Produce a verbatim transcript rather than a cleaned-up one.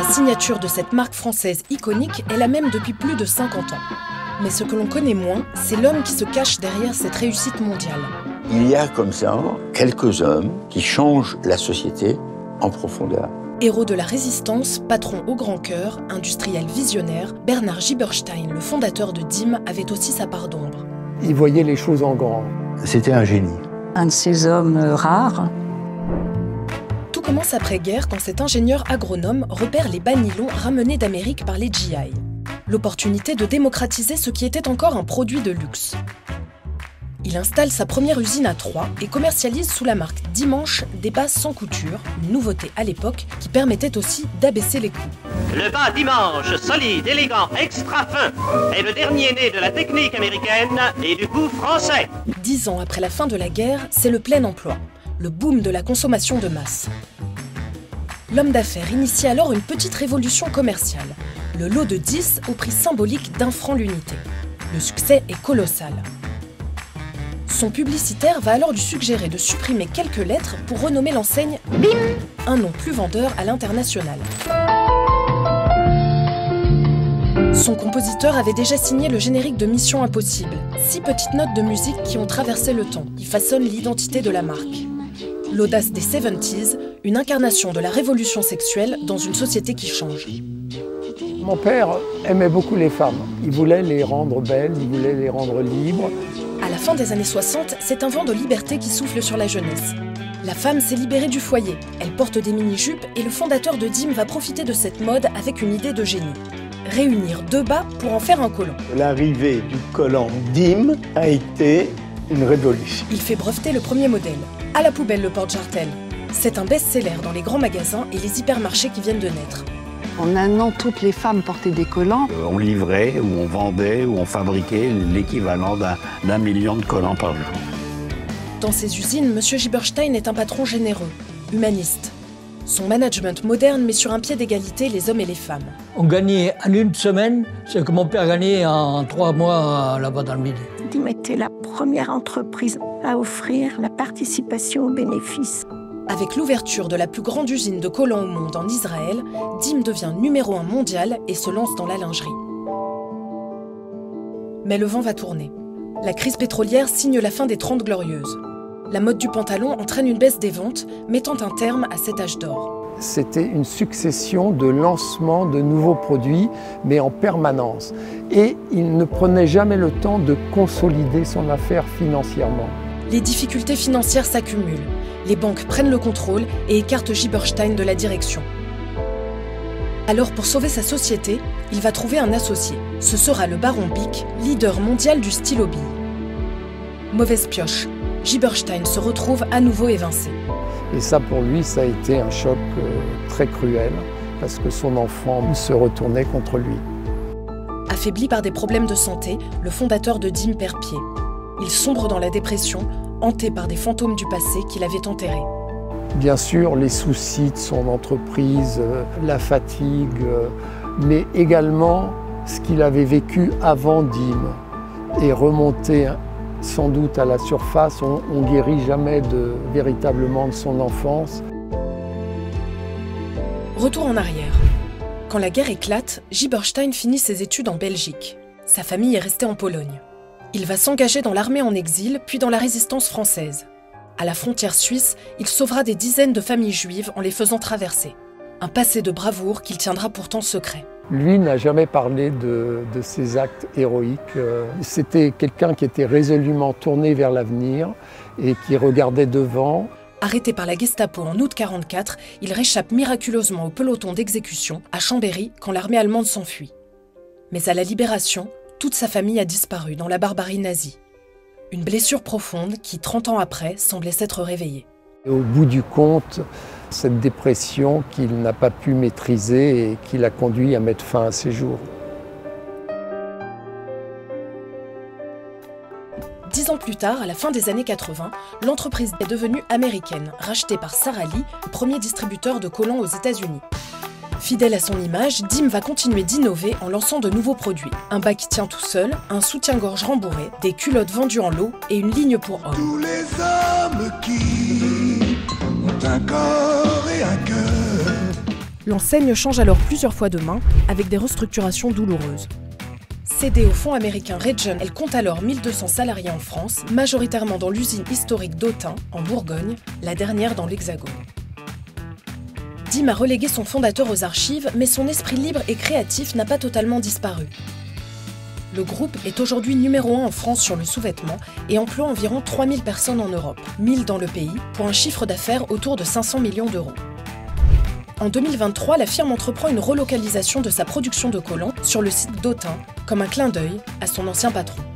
signature de cette marque française iconique est la même depuis plus de cinquante ans. Mais ce que l'on connaît moins, c'est l'homme qui se cache derrière cette réussite mondiale. Il y a comme ça quelques hommes qui changent la société en profondeur. Héros de la résistance, patron au grand cœur, industriel visionnaire, Bernard Giberstein, le fondateur de D I M, avait aussi sa part d'ombre. Il voyait les choses en grand. C'était un génie. Un de ces hommes rares. Tout commence après-guerre quand cet ingénieur agronome repère les bas nylons ramenés d'Amérique par les G I. L'opportunité de démocratiser ce qui était encore un produit de luxe. Il installe sa première usine à Troyes et commercialise sous la marque Dimanche des bas sans couture, une nouveauté à l'époque qui permettait aussi d'abaisser les coûts. Le bas Dimanche, solide, élégant, extra fin, est le dernier né de la technique américaine et du goût français. Dix ans après la fin de la guerre, c'est le plein emploi, le boom de la consommation de masse. L'homme d'affaires initie alors une petite révolution commerciale, le lot de dix au prix symbolique d'un franc l'unité. Le succès est colossal. Son publicitaire va alors lui suggérer de supprimer quelques lettres pour renommer l'enseigne BIM, un nom plus vendeur à l'international. Son compositeur avait déjà signé le générique de Mission Impossible, six petites notes de musique qui ont traversé le temps, qui façonnent l'identité de la marque. L'audace des soixante-dix, une incarnation de la révolution sexuelle dans une société qui change. Mon père aimait beaucoup les femmes. Il voulait les rendre belles, il voulait les rendre libres. À la fin des années soixante, c'est un vent de liberté qui souffle sur la jeunesse. La femme s'est libérée du foyer, elle porte des mini-jupes et le fondateur de D I M va profiter de cette mode avec une idée de génie. Réunir deux bas pour en faire un collant. L'arrivée du collant D I M a été une révolution. Il fait breveter le premier modèle. À la poubelle le porte-jartel. C'est un best-seller dans les grands magasins et les hypermarchés qui viennent de naître. En un an, toutes les femmes portaient des collants. Euh, on livrait, ou on vendait, ou on fabriquait l'équivalent d'un d'un million de collants par jour. Dans ses usines, M. Giberstein est un patron généreux, humaniste. Son management moderne met sur un pied d'égalité les hommes et les femmes. On gagnait en une semaine ce que mon père gagnait en trois mois là-bas dans le midi. D I M était la première entreprise à offrir la participation aux bénéfices. Avec l'ouverture de la plus grande usine de collants au monde en Israël, D I M devient numéro un mondial et se lance dans la lingerie. Mais le vent va tourner. La crise pétrolière signe la fin des Trente Glorieuses. La mode du pantalon entraîne une baisse des ventes, mettant un terme à cet âge d'or. C'était une succession de lancements de nouveaux produits, mais en permanence. Et il ne prenait jamais le temps de consolider son affaire financièrement. Les difficultés financières s'accumulent. Les banques prennent le contrôle et écartent Giberstein de la direction. Alors pour sauver sa société, il va trouver un associé. Ce sera le baron Bick, leader mondial du stylo bille. Mauvaise pioche, Giberstein se retrouve à nouveau évincé. Et ça pour lui, ça a été un choc euh, très cruel, parce que son enfant se retournait contre lui. Affaibli par des problèmes de santé, le fondateur de D I M perd pied. Il sombre dans la dépression, hanté par des fantômes du passé qu'il avait enterrés. Bien sûr, les soucis de son entreprise, euh, la fatigue, euh, mais également ce qu'il avait vécu avant D I M. Et remonter sans doute à la surface, on ne guérit jamais de, véritablement de son enfance. Retour en arrière. Quand la guerre éclate, Giberstein finit ses études en Belgique. Sa famille est restée en Pologne. Il va s'engager dans l'armée en exil, puis dans la résistance française. À la frontière suisse, il sauvera des dizaines de familles juives en les faisant traverser. Un passé de bravoure qu'il tiendra pourtant secret. Lui n'a jamais parlé de, de ses actes héroïques. C'était quelqu'un qui était résolument tourné vers l'avenir et qui regardait devant. Arrêté par la Gestapo en août mille neuf cent quarante-quatre, il réchappe miraculeusement au peloton d'exécution à Chambéry quand l'armée allemande s'enfuit. Mais à la Libération, toute sa famille a disparu dans la barbarie nazie. Une blessure profonde qui, trente ans après, semblait s'être réveillée. Et au bout du compte, cette dépression qu'il n'a pas pu maîtriser et qui l'a conduit à mettre fin à ses jours. Dix ans plus tard, à la fin des années quatre-vingt, l'entreprise est devenue américaine, rachetée par Sara Lee, premier distributeur de collants aux États-Unis. Fidèle à son image, D I M va continuer d'innover en lançant de nouveaux produits. Un bas qui tient tout seul, un soutien-gorge rembourré, des culottes vendues en lot et une ligne pour hommes. Tous les hommes qui ont un corps et un cœur L'enseigne change alors plusieurs fois de main, avec des restructurations douloureuses. Cédée au fonds américain Region, elle compte alors mille deux cents salariés en France, majoritairement dans l'usine historique d'Autun, en Bourgogne, la dernière dans l'Hexagone. Dim a relégué son fondateur aux archives, mais son esprit libre et créatif n'a pas totalement disparu. Le groupe est aujourd'hui numéro un en France sur le sous-vêtement et emploie environ trois mille personnes en Europe, mille dans le pays, pour un chiffre d'affaires autour de cinq cents millions d'euros. En deux mille vingt-trois, la firme entreprend une relocalisation de sa production de collants sur le site d'Autun, comme un clin d'œil à son ancien patron.